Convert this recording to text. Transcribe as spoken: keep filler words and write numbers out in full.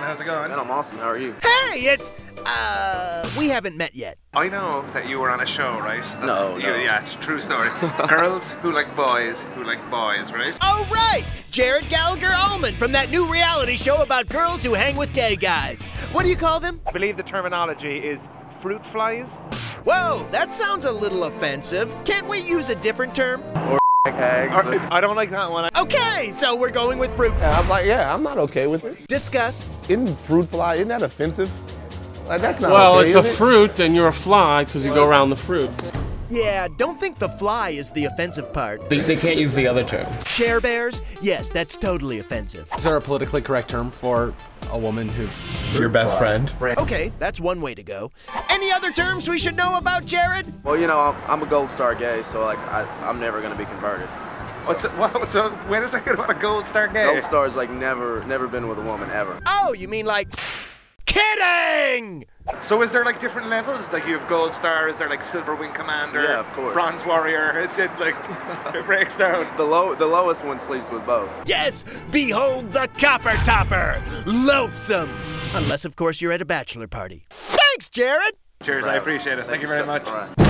how's it going? Man, I'm awesome. How are you? Hey, it's, uh, we haven't met yet. I know that you were on a show, right? That's No, you, no. Yeah, it's a true story. Girls who like boys who like boys, right? Oh, right! Jared Gallagher Ullman from that new reality show about girls who hang with gay guys. What do you call them? I believe the terminology is fruit flies. Whoa, that sounds a little offensive. Can't we use a different term? Or hags. Or- I don't like that one. Okay, so we're going with fruit. Yeah, I'm like, yeah, I'm not okay with it. Discuss. Isn't fruit fly, isn't that offensive? Like, that's not Well, okay, it's a is it? fruit and you're a fly because you go around the fruit. Yeah, don't think the fly is the offensive part. They, they can't use the other term. Share bears? Yes, that's totally offensive. Is there a politically correct term for a woman who... Your best friend. Okay, that's one way to go. Any other terms we should know about, Jared? Well, you know, I'm, I'm a gold star gay, so like I, I'm never gonna be converted. What's it, what, so wait a second, what a gold star gay? Gold star's like never, never been with a woman ever. Oh, you mean like... Kidding! So is there like different levels? Like you have gold star, is there like silver wing commander? Yeah, of course. Bronze warrior, it, it like, it breaks down. The low, the lowest one sleeps with both. Yes, behold the copper topper, loathsome. Unless, of course, you're at a bachelor party. Thanks, Jared! Cheers, I appreciate it. Thank you very much. All right.